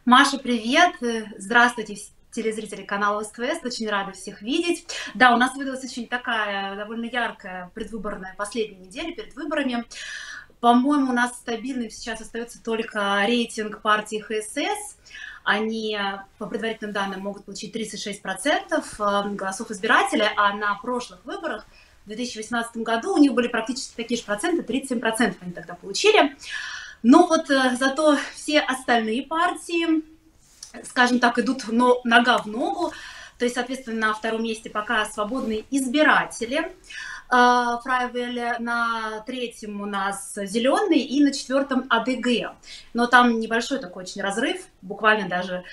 Маша, привет! Здравствуйте, телезрители канала СТВ. Очень рада всех видеть. Да, у нас выдалась очень такая довольно яркая предвыборная последняя неделя перед выборами. По-моему, у нас стабильным сейчас остается только рейтинг партии ХСС. Они, по предварительным данным, могут получить 36% голосов избирателей, а на прошлых выборах в 2018 году у них были практически такие же проценты, 37% они тогда получили. Но вот зато все остальные партии, скажем так, идут нога в ногу. То есть, соответственно, на втором месте пока свободные избиратели. Фрайвель, на третьем у нас зеленый и на четвертом АДГ. Но там небольшой такой очень разрыв, буквально даже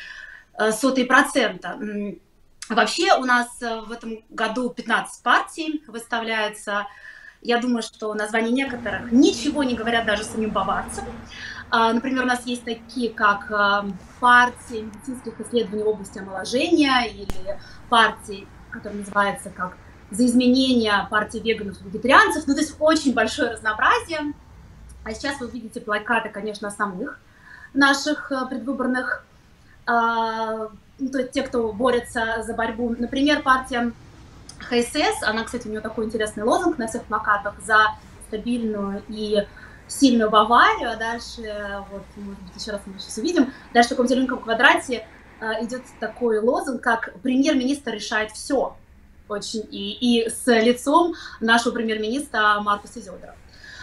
0,01%. Вообще у нас в этом году 15 партий выставляется. Я думаю, что названия некоторых ничего не говорят даже самим баварцам. Например, у нас есть такие, как партия медицинских исследований в области омоложения или партия, которая называется как «За изменение», партия веганов и вегетарианцев. Ну, то есть очень большое разнообразие. А сейчас вы увидите плакаты, конечно, основных наших предвыборных, то есть те, кто борется за борьбу. Например, партия ХСС, она, кстати, у нее такой интересный лозунг на всех плакатах: за стабильную и сильную Баварию. А дальше, вот, может быть, еще раз мы сейчас увидим, дальше в таком зелененьком квадрате идет такой лозунг, как «Премьер-министр решает все». Очень, и с лицом нашего премьер-министра Маркуса Зёдера.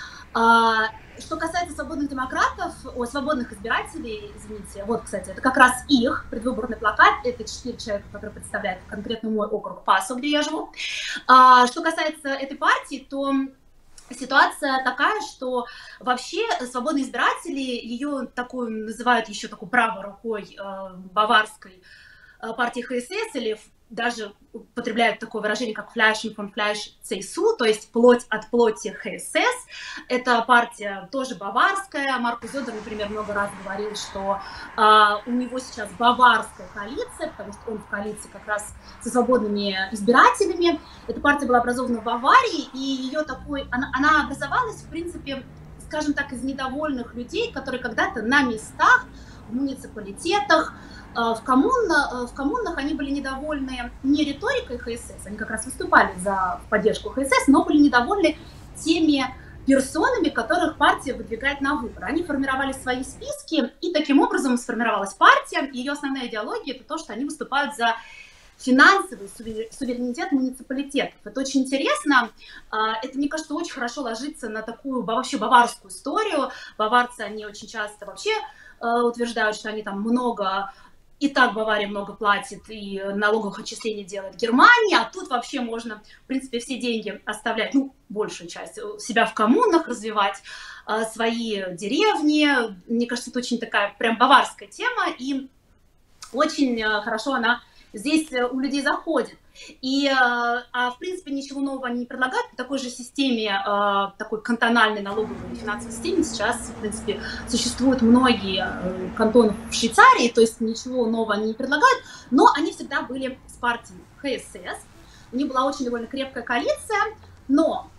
Что касается свободных демократов, свободных избирателей, извините, вот, кстати, это как раз их предвыборный плакат, это 4 человека, которые представляют конкретно мой округ Пасо, где я живу. Что касается этой партии, то ситуация такая, что вообще свободные избиратели, ее такую называют еще такой правой рукой баварской партии ХСС, или даже употребляют такое выражение, как «Fleisch von Fleisch CSU», то есть «плоть от плоти ХСС». Это партия тоже баварская. Маркус Зёдер, например, много раз говорил, что у него сейчас баварская коалиция, потому что он в коалиции как раз со свободными избирателями. Эта партия была образована в Баварии, и ее она образовалась, в принципе, скажем так, из недовольных людей, которые когда-то на местах, в муниципалитетах, в коммунах они были недовольны не риторикой ХСС, они как раз выступали за поддержку ХСС, но были недовольны теми персонами, которых партия выдвигает на выборы. Они формировали свои списки, и таким образом сформировалась партия. Ее основная идеология – это то, что они выступают за финансовый суверенитет муниципалитетов. Это очень интересно. Это, мне кажется, очень хорошо ложится на такую вообще баварскую историю. Баварцы, они очень часто вообще утверждают, что они там много... И так Бавария много платит и налоговых отчислений делает Германия, а тут вообще можно, в принципе, все деньги оставлять, ну, большую часть, себя в коммунах, развивать свои деревни. Мне кажется, это очень такая прям баварская тема, и очень хорошо она здесь у людей заходит. И, в принципе, ничего нового они не предлагают. По такой же системе, такой кантональной налоговой и финансовой системе сейчас, в принципе, существуют многие кантоны в Швейцарии, то есть ничего нового они не предлагают, но они всегда были с партией ХСС. У них была очень довольно крепкая коалиция, но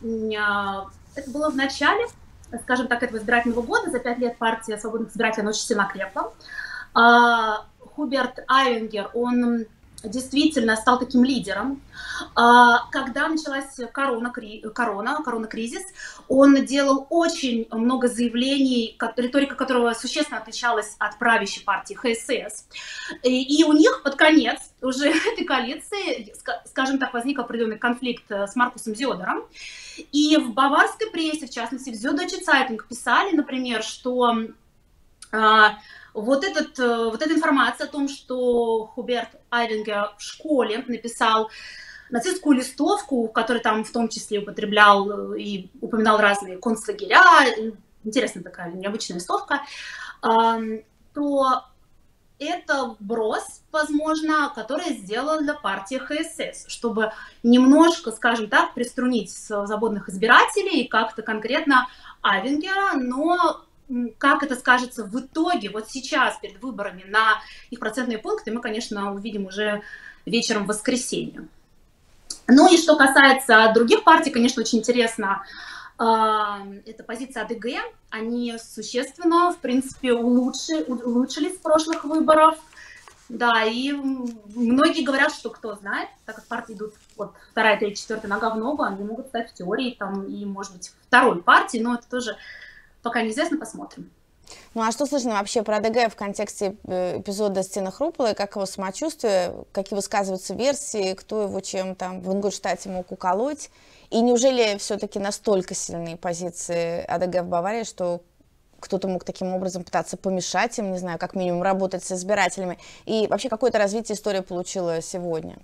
это было в начале, скажем так, этого избирательного года. За 5 лет партия свободных избирателей, она очень сильно крепла. Хуберт Айвенгер, он действительно стал таким лидером. Когда началась корона-кризис, он делал очень много заявлений, риторика которого существенно отличалась от правящей партии ХСС. И у них под конец уже этой коалиции, скажем так, возник определенный конфликт с Маркусом Зёдером. И в баварской прессе, в частности в Süddeutsche Zeitung, писали, например, что вот эта информация о том, что Хуберт Айвенгер в школе написал нацистскую листовку, в которой там в том числе употреблял и упоминал разные концлагеря, интересная такая необычная листовка, то это вброс, возможно, который сделала партия ХСС, чтобы немножко, скажем так, приструнить свободных избирателей и как-то конкретно Айвенгера, но как это скажется в итоге, вот сейчас, перед выборами, на их процентные пункты, мы, конечно, увидим уже вечером в воскресенье. Ну и что касается других партий, конечно, очень интересно Это позиция АДГ, они существенно, в принципе, улучшились с прошлых выборов. Да, и многие говорят, что кто знает, так как партии идут вот вторая, третья, четвертая нога в ногу, они могут стать в теории там и, может быть, второй партией, но это тоже пока неизвестно, посмотрим. Ну а что слышно вообще про АДГ в контексте эпизода с Тиной Хрупалой, как его самочувствие, какие высказываются версии, кто его чем там в Ингольштате мог уколоть? И неужели все-таки настолько сильные позиции АДГ в Баварии, что кто-то мог таким образом пытаться помешать им, не знаю, как минимум работать с избирателями? И вообще какое-то развитие история получила сегодня?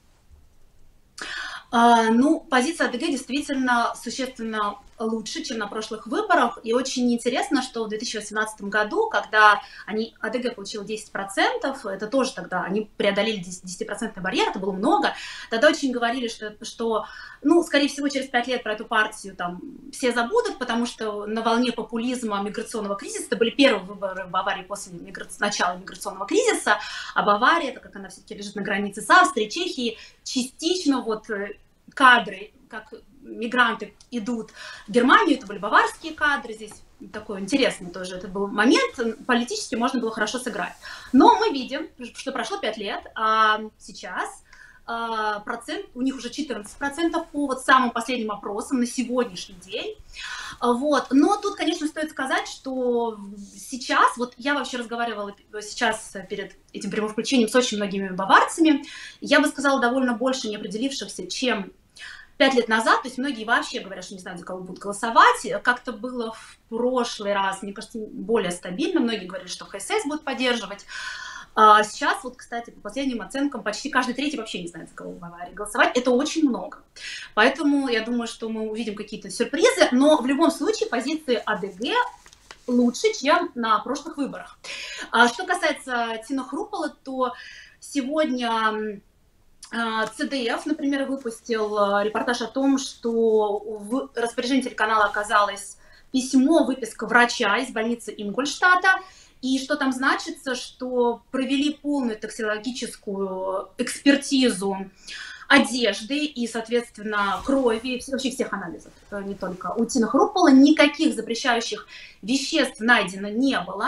Ну, позиция АДГ действительно существенно лучше, чем на прошлых выборах. И очень интересно, что в 2018 году, когда АДГ получил 10%, это тоже тогда, они преодолели 10% барьер, это было много, тогда очень говорили, что ну, скорее всего, через 5 лет про эту партию там все забудут, потому что на волне популизма миграционного кризиса, это были первые выборы в Баварии после начала миграционного кризиса, а Бавария, так как она все-таки лежит на границе с Австрией, Чехией, частично вот кадры, как мигранты идут в Германию, это были баварские кадры, здесь такой интересный тоже, это был момент, политически можно было хорошо сыграть. Но мы видим, что прошло 5 лет, а сейчас процент, у них уже 14% по вот самым последним опросам на сегодняшний день. Вот. Но тут, конечно, стоит сказать, что сейчас, вот я вообще разговаривала сейчас перед этим прямым включением с очень многими баварцами, я бы сказала, довольно больше неопределившихся, чем 5 лет назад, то есть многие вообще говорят, что не знают, за кого будут голосовать. Как-то было в прошлый раз, мне кажется, более стабильно. Многие говорили, что ХСС будет поддерживать. А сейчас, вот, кстати, по последним оценкам, почти каждый третий вообще не знает, за кого в Баварии голосовать. Это очень много. Поэтому я думаю, что мы увидим какие-то сюрпризы. Но в любом случае позиции АДГ лучше, чем на прошлых выборах. Что касается Тины Хрупалой, то сегодня ЦДФ, например, выпустил репортаж о том, что в распоряжении телеканала оказалось письмо, выписка врача из больницы Ингольштата, и что там значится, что провели полную токсикологическую экспертизу одежды и, соответственно, крови, вообще всех анализов, не только у Тины Хрупалой, никаких запрещающих веществ найдено не было.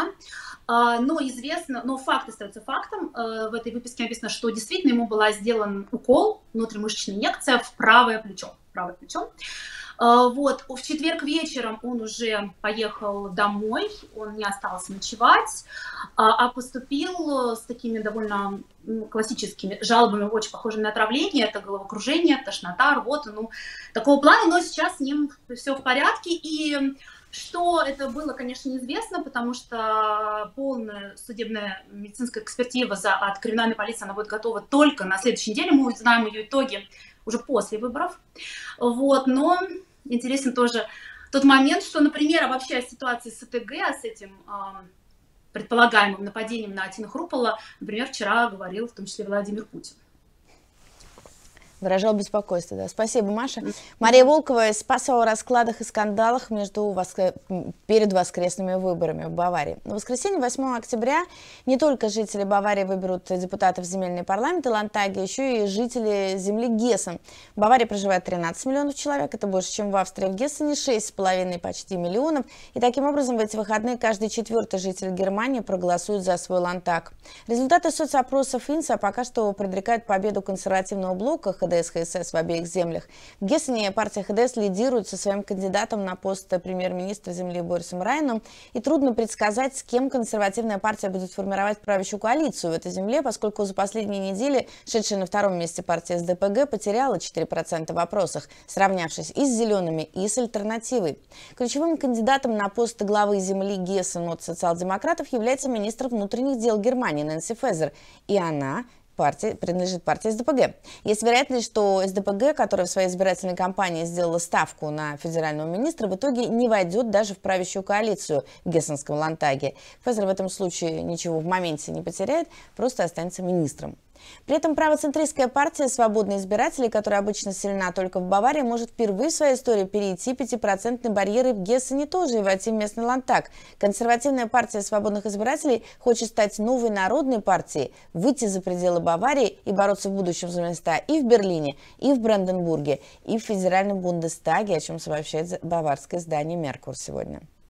Но факт остается фактом. В этой выписке написано, что действительно ему была сделан укол, внутримышечная инъекция в правое плечо. Вот. В четверг вечером он уже поехал домой, он не остался ночевать, а поступил с такими довольно классическими жалобами, очень похожими на отравление. Это головокружение, тошнота, рвота, такого плана. Но сейчас с ним все в порядке. И что это было, конечно, неизвестно, потому что полная судебная медицинская экспертиза от криминальной полиции, она будет готова только на следующей неделе. Мы узнаем ее итоги уже после выборов. Вот. Но интересен тоже тот момент, что, например, обобщая ситуацию с АТГ, с этим предполагаемым нападением на Тину Хрупалу, например, вчера говорил в том числе Владимир Путин. Выражал беспокойство, да. Спасибо, Маша. Мария Волкова спасала о раскладах и скандалах перед воскресными выборами в Баварии. На воскресенье, 8 октября, не только жители Баварии выберут депутатов в земельный парламент и Ландтаге, еще и жители земли Гессен. В Баварии проживает 13 миллионов человек, это больше, чем в Австрии. В Гессене 6,5 почти миллионов. И таким образом в эти выходные каждый четвертый житель Германии проголосует за свой Ландтаг. Результаты соцопросов Инса пока что предрекают победу консервативного блока ХДС, ХСС в обеих землях. В Гессене партия ХДС лидирует со своим кандидатом на пост премьер-министра земли Борисом Райном. И трудно предсказать, с кем консервативная партия будет формировать правящую коалицию в этой земле, поскольку за последние недели шедшая на втором месте партия СДПГ потеряла 4% в опросах, сравнявшись и с зелеными, и с альтернативой. Ключевым кандидатом на пост главы земли Гессен от социал-демократов является министр внутренних дел Германии Нэнси Фезер. И она принадлежит партии СДПГ. Есть вероятность, что СДПГ, которая в своей избирательной кампании сделала ставку на федерального министра, в итоге не войдет даже в правящую коалицию в Гессенском Ландтаге. Фезер в этом случае ничего в моменте не потеряет, просто останется министром. При этом правоцентристская партия «Свободные избиратели», которая обычно сильна только в Баварии, может впервые в своей истории перейти 5% барьеры в Гессене тоже и войти в местный ландтаг. Консервативная партия «Свободных избирателей» хочет стать новой народной партией, выйти за пределы Баварии и бороться в будущем за места и в Берлине, и в Бранденбурге, и в федеральном Бундестаге, о чем сообщает баварское издание «Меркур» сегодня.